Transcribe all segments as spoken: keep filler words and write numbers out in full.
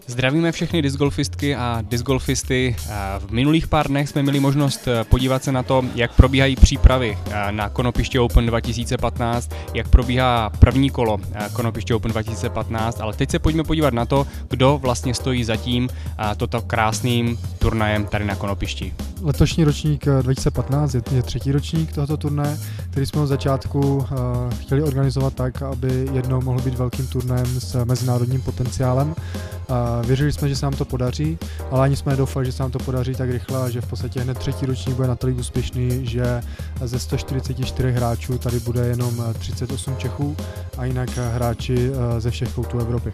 Zdravíme všechny discgolfistky a discgolfisty. V minulých pár dnech jsme měli možnost podívat se na to, jak probíhají přípravy na Konopiště Open dva tisíce patnáct, jak probíhá první kolo Konopiště Open dva tisíce patnáct, ale teď se pojďme podívat na to, kdo vlastně stojí za tím toto krásným turnajem tady na Konopišti. Letošní ročník dva tisíce patnáct je, je třetí ročník tohoto turnaje, který jsme od začátku uh, chtěli organizovat tak, aby jednou mohl být velkým turnajem s mezinárodním potenciálem. Uh, věřili jsme, že se nám to podaří, ale ani jsme nedoufali, že se nám to podaří tak rychle a že v podstatě hned třetí ročník bude natolik úspěšný, že ze sto čtyřicet čtyři hráčů tady bude jenom třicet osm Čechů a jinak hráči uh, ze všech koutů Evropy.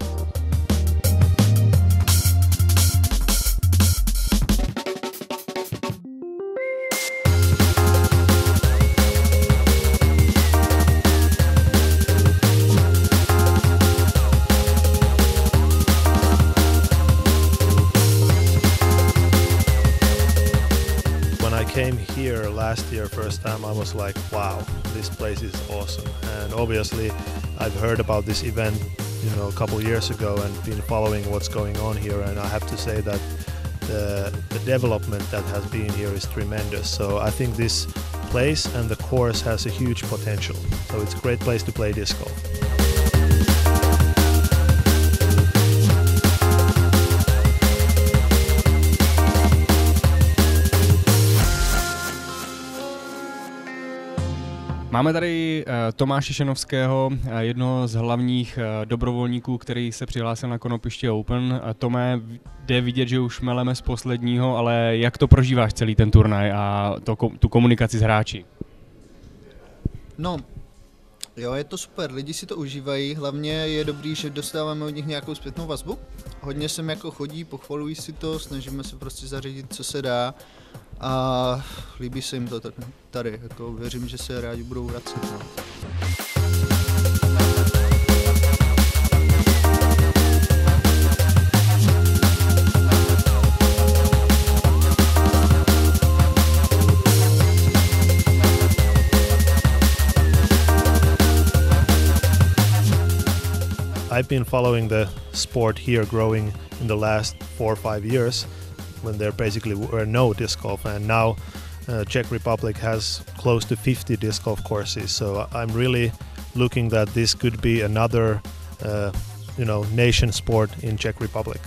Came here last year first time, I was like, wow, this place is awesome. And obviously I've heard about this event, you know, a couple years ago and been following what's going on here, and I have to say that the, the development that has been here is tremendous. So I think this place and the course has a huge potential. So it's a great place to play disc golf. Máme tady Tomáše Šenovského, jednoho z hlavních dobrovolníků, který se přihlásil na Konopiště Open. Tomé, jde vidět, že už meleme z posledního, ale jak to prožíváš celý ten turnaj a to, tu komunikaci s hráči? No, jo, je to super, lidi si to užívají, hlavně je dobrý, že dostáváme od nich nějakou zpětnou vazbu. Hodně sem jako chodí, pochvalují si to, snažíme se prostě zařídit, co se dá. A líbí se jim to tady, jako věřím, že se rádi budou vracet. No. I've been following the sport here growing in the last four or five years. When there basically were no disc golf, and now uh, Czech Republic has close to fifty disc golf courses. So I'm really looking that this could be another, uh, you know, nation sport in Czech Republic.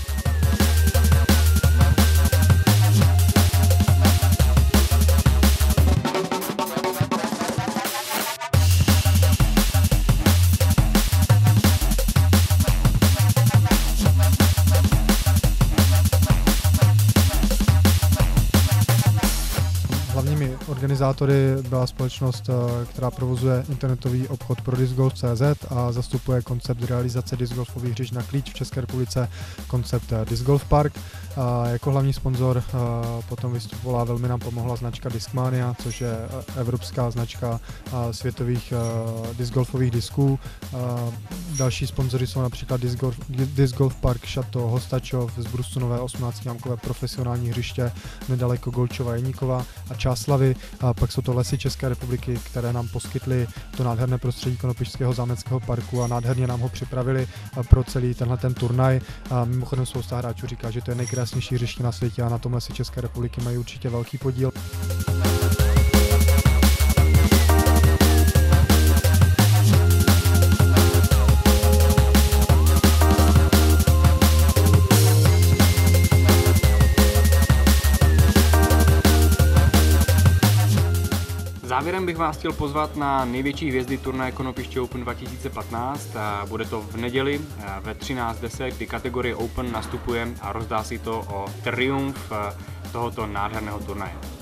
Hlavními organizátory byla společnost, která provozuje internetový obchod pro discgolf tečka cé zet a zastupuje koncept realizace discgolfových hřišť na klíč v České republice, koncept Disc Golf Park. A jako hlavní sponzor potom vystupovala, velmi nám pomohla značka Discmania, což je evropská značka světových discgolfových disků. Další sponzory jsou například Disc Golf, Disc Golf Park Šato, Hostačov, z Brustunové osmnáctijámkové profesionální hřiště nedaleko Golčova Jeníkova a Čáslavy. A pak jsou to Lesy České republiky, které nám poskytly to nádherné prostředí Konopišťského zámeckého parku a nádherně nám ho připravili pro celý tenhle ten turnaj. A mimochodem spousta hráčů říká, že to je nejkrásnější hřiště na světě a na tom Lesy České republiky mají určitě velký podíl. Závěrem bych vás chtěl pozvat na největší hvězdy turnaje Konopiště Open dva tisíce patnáct. Bude to v neděli ve třináct deset, kdy kategorie Open nastupuje a rozdá si to o triumf tohoto nádherného turnaje.